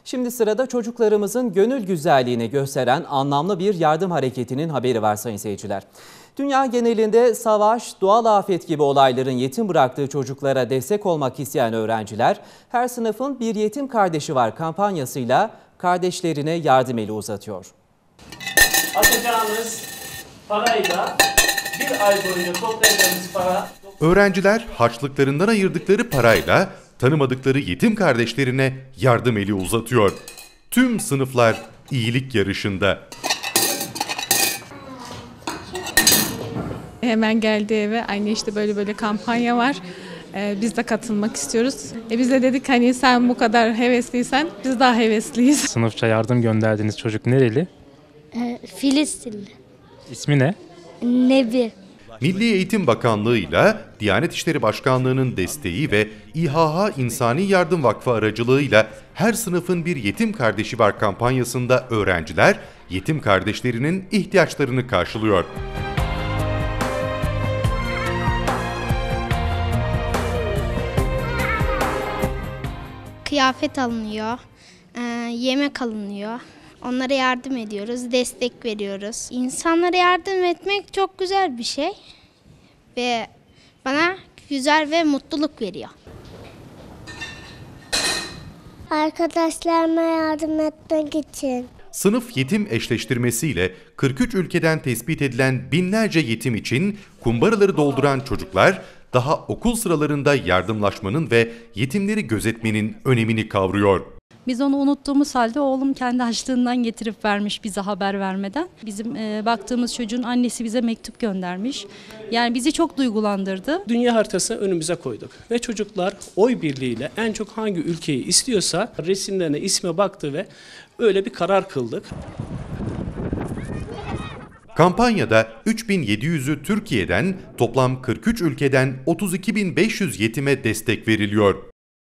Şimdi sırada çocuklarımızın gönül güzelliğini gösteren anlamlı bir yardım hareketinin haberi var sayın seyirciler. Dünya genelinde savaş, doğal afet gibi olayların yetim bıraktığı çocuklara destek olmak isteyen öğrenciler, her sınıfın bir yetim kardeşi var kampanyasıyla kardeşlerine yardım eli uzatıyor. Atacağınız parayla bir ay boyunca toplayacağınız para... Öğrenciler harçlıklarından ayırdıkları parayla tanımadıkları yetim kardeşlerine yardım eli uzatıyor. Tüm sınıflar iyilik yarışında. Hemen geldi eve. Anne işte böyle kampanya var. Biz de katılmak istiyoruz. Biz de dedik hani sen bu kadar hevesliysen biz daha hevesliyiz. Sınıfça yardım gönderdiğiniz çocuk nereli? Filistinli. İsmi ne? Nebi. Milli Eğitim Bakanlığı ile Diyanet İşleri Başkanlığı'nın desteği ve İHH İnsani Yardım Vakfı aracılığıyla her sınıfın bir yetim kardeşi var kampanyasında öğrenciler yetim kardeşlerinin ihtiyaçlarını karşılıyor. Kıyafet alınıyor, yemek alınıyor. Onlara yardım ediyoruz, destek veriyoruz. İnsanlara yardım etmek çok güzel bir şey ve bana güzel ve mutluluk veriyor. Arkadaşlarıma yardım etmek için. Sınıf yetim eşleştirmesiyle 43 ülkeden tespit edilen binlerce yetim için kumbaraları dolduran çocuklar daha okul sıralarında yardımlaşmanın ve yetimleri gözetmenin önemini kavruyor. Biz onu unuttuğumuz halde oğlum kendi harçlığından getirip vermiş bize haber vermeden. Bizim baktığımız çocuğun annesi bize mektup göndermiş. Yani bizi çok duygulandırdı. Dünya haritasını önümüze koyduk ve çocuklar oy birliğiyle en çok hangi ülkeyi istiyorsa resimlerine, isme baktı ve öyle bir karar kıldık. Kampanyada 3700'ü Türkiye'den, toplam 43 ülkeden 32.500 yetime destek veriliyor.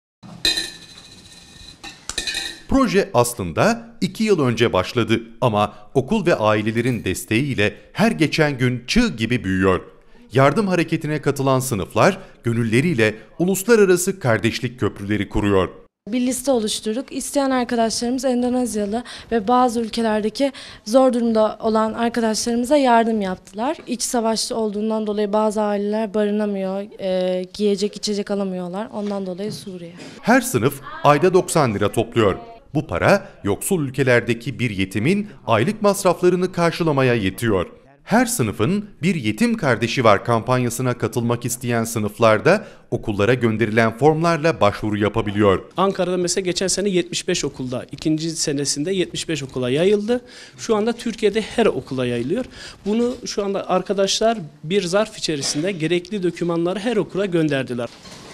Proje aslında 2 yıl önce başladı ama okul ve ailelerin desteğiyle her geçen gün çığ gibi büyüyor. Yardım hareketine katılan sınıflar gönülleriyle uluslararası kardeşlik köprüleri kuruyor. Bir liste oluşturduk. İsteyen arkadaşlarımız Endonezyalı ve bazı ülkelerdeki zor durumda olan arkadaşlarımıza yardım yaptılar. İç savaşta olduğundan dolayı bazı aileler barınamıyor, giyecek içecek alamıyorlar. Ondan dolayı Suriye. Her sınıf ayda 90 lira topluyor. Bu para yoksul ülkelerdeki bir yetimin aylık masraflarını karşılamaya yetiyor. Her sınıfın bir yetim kardeşi var kampanyasına katılmak isteyen sınıflarda okullara gönderilen formlarla başvuru yapabiliyor. Ankara'da mesela geçen sene 75 okulda, ikinci senesinde 75 okula yayıldı. Şu anda Türkiye'de her okula yayılıyor. Bunu şu anda arkadaşlar bir zarf içerisinde gerekli dokümanları her okula gönderdiler.